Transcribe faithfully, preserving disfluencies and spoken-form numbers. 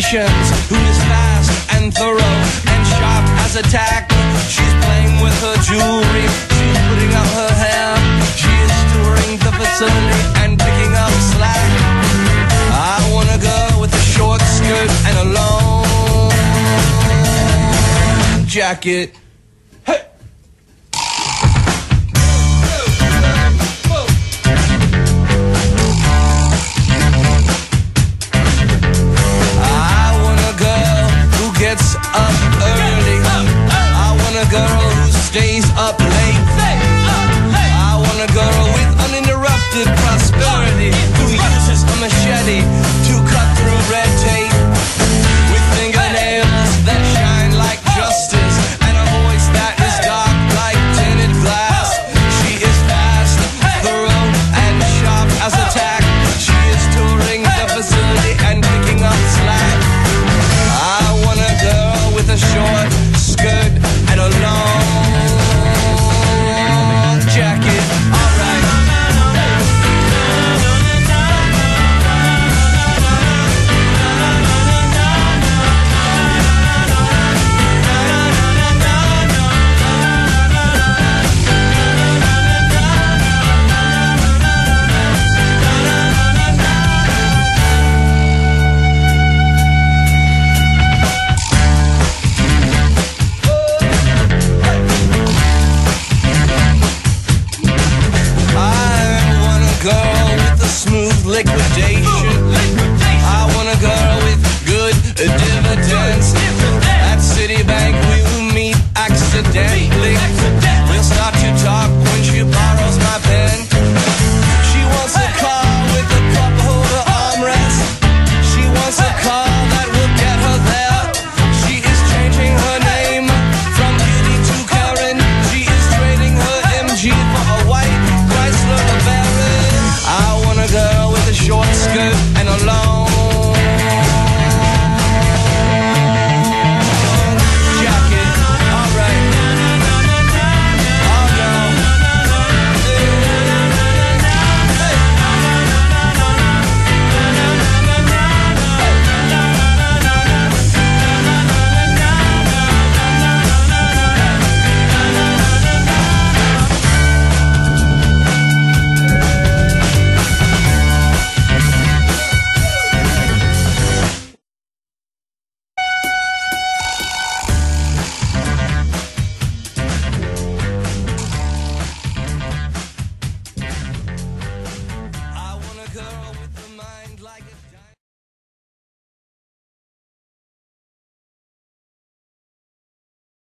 patience, who is fast and thorough and sharp as a tack. She's playing with her jewelry, she's putting up her hair, she is touring the facility and picking up slack. I want a girl with a short skirt and a long jacket.